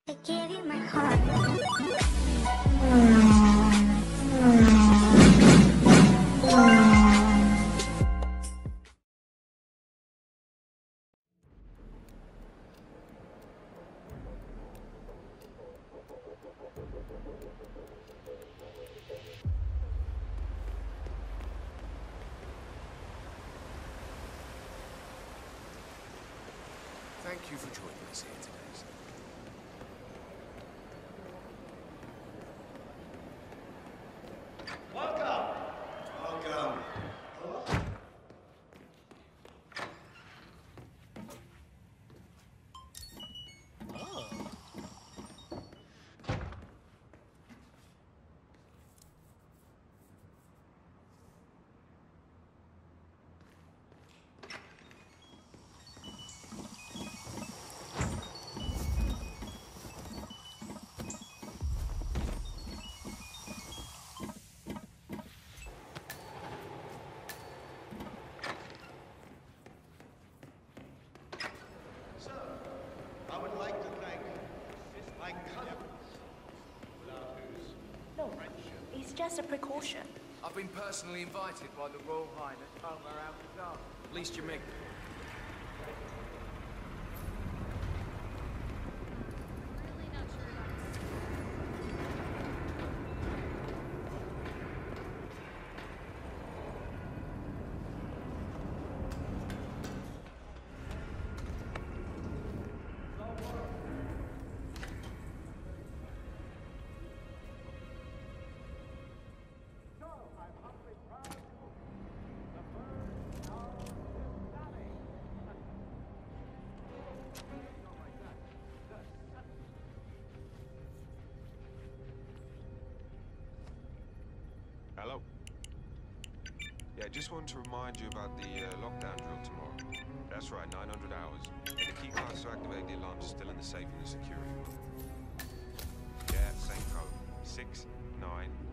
I gave you my heart. Thank you for joining us here today, sir. Welcome! Welcome. I would like to thank my cousins, without whose No, friendship. it's just a precaution. I've been personally invited by the Royal Highness Omar Al-Qadar. At least you make me. Hello. Yeah, just wanted to remind you about the lockdown drill tomorrow. That's right, 900 hours. And the key cards to activate the alarms are still in the safe in the security room. Yeah, same code. 6, 9,